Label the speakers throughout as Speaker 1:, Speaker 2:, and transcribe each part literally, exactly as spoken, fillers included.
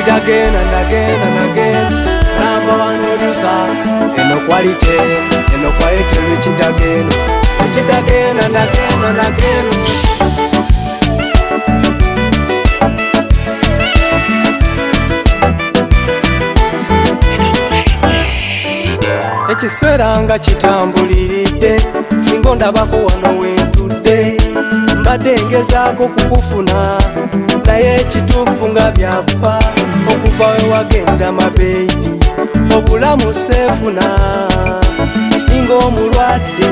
Speaker 1: it again and again and again. Number one producer, and no quality, and no quality, reach it again. Reach it again and again and again. Ekiseera nga kitambuliridde singa ondabako wano wentudde mbadde ngezaako kukufuna naye ekituufu nga byapa okuva we wagenda mabeebi obulamu seefuna kinga omulwadde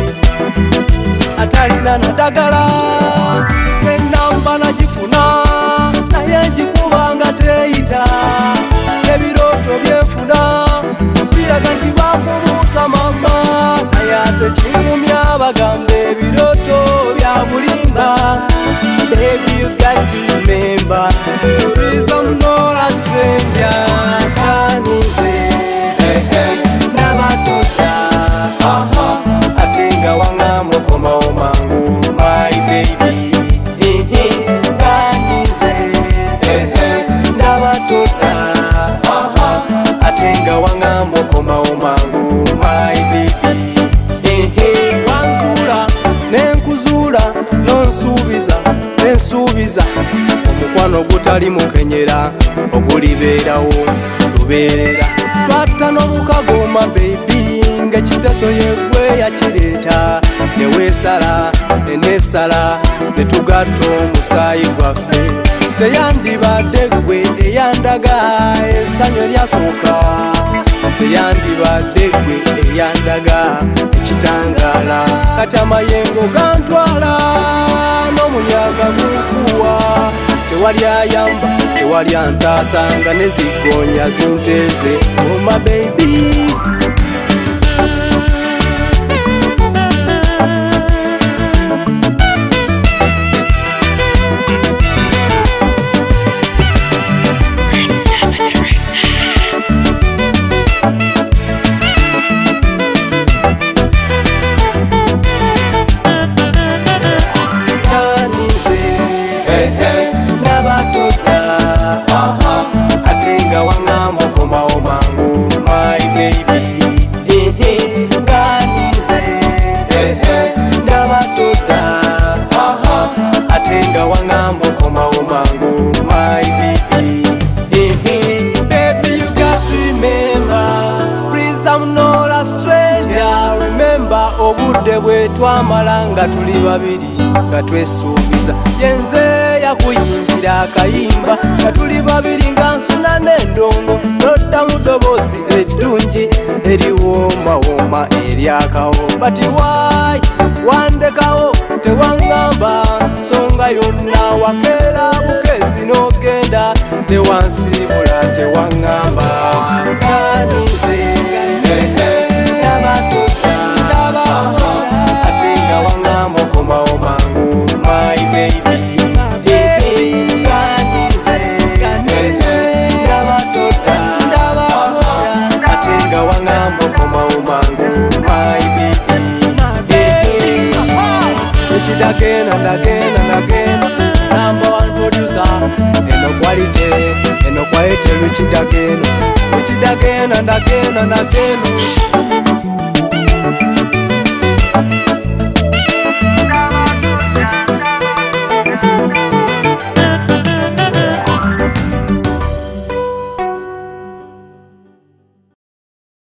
Speaker 1: atalina nadagala ennamba nagifuna naye njikuba nga teeyita ebirooto byefuna biraga nti bakubuusa mama naye ate kingumya bagamba ebirooto bya bulimba. Baby, you got to remember, please I'm not a stranger. NINZE, hey hey, never told ya. Aha, atenga wanga mukoma omangu, my baby. Hey hey, NINZE, hey hey, never told ya. Aha, atenga wanga mukoma omangu, my baby. Hey hey, wanzula, nenkuzula, nonsuubiza. Ensuubiza omukwano ogutali mukenyera ogulibeerawo lubeerera twatta n'omukagoma bebi ng'ekiteeso yegwe yakireeta neweesala eneesala ne tugatta omusaayi gwaffe teyandibadde gwe eyandaga essanyu eryasooka teyandibadde gwe eyandaga ekitangaala kati amayengo gantwala n'omuyaga gukuwa tewali ayamba tewali antaasa nga ne zigonya zinteeze oh my baby. Atenga wanga mukoma omangu, my baby. NINZE, never told ya. Atenga wanga mukoma omangu, my baby. Baby, you got to remember, please I'm not a stranger. Remember obudde bwe twamala nga tuli babiri nga twesuubiza yenze yakuyingira akayimba nga tuli babiri nga nsuna n'endongo nodda mu ddoboozi eddungi eriwoomawoma eryakawo bati waayi wandekawo tewaŋŋamba nsonga yonna wakeera bukezi n'ogenda tewansiibula tewaŋŋamba NINZE atenga wanga mukoma omangu, my baby. Atenga wanga mukoma omangu, my baby. Reach it again and again and again. Number one producer, and no quality, and no quality. Reach it again, reach it again and again and again.